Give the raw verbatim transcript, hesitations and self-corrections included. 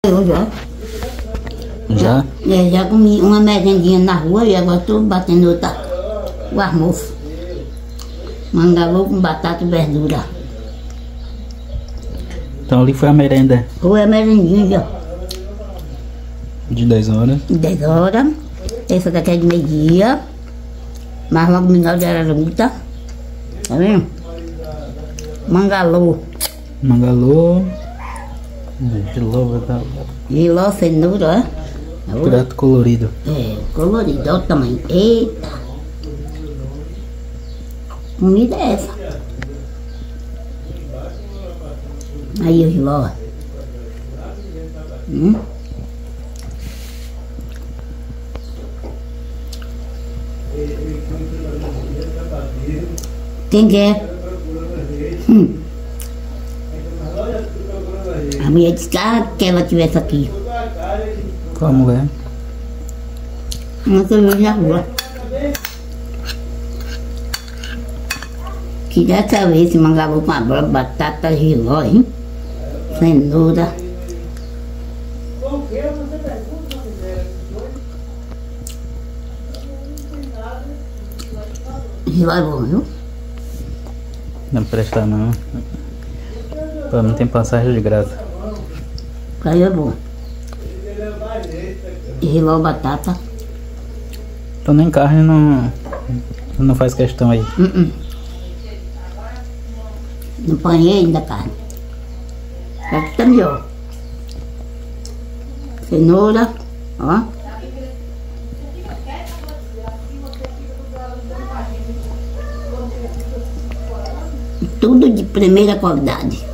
Eu já. Já? É, já comi uma merendinha na rua e agora estou batendo outra, o almoço. Mangalô com batata e verdura. Então ali foi a merenda. Foi a merendinha já. De dez horas. dez horas. Essa daqui é de meio-dia. Mas logo mingau de araruta. Tá vendo? Mangalô. Mangalô. Giló, tá? Giló, cenoura, ó. Prato colorido. É, colorido, olha o tamanho. Eita! Comida é essa. Aí o giló. Hum? Quem quer? Hum. A mulher disse que, ah, que ela tivesse aqui. Qual a mulher? Uma que eu vi na rua. Que dessa vez esse mangalô com a batata, giló, hein? Cenoura. Giló é bom, viu? Não presta não. Pô, não tem passagem de graça. Aí é bom. Giló, batata. Então nem carne não, não faz questão aí. Uh -uh. Não põe ainda carne. Aqui tá melhor. Cenoura, ó. Tudo de primeira qualidade.